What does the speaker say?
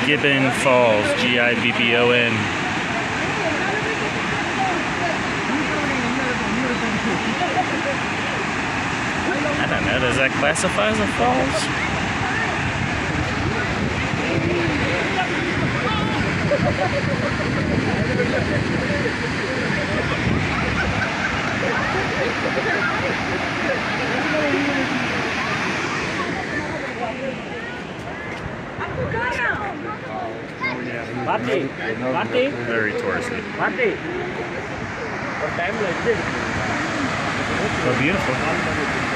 Gibbon Falls, Gibbon. I don't know, does that classify as a falls? Very touristy. Oh, beautiful.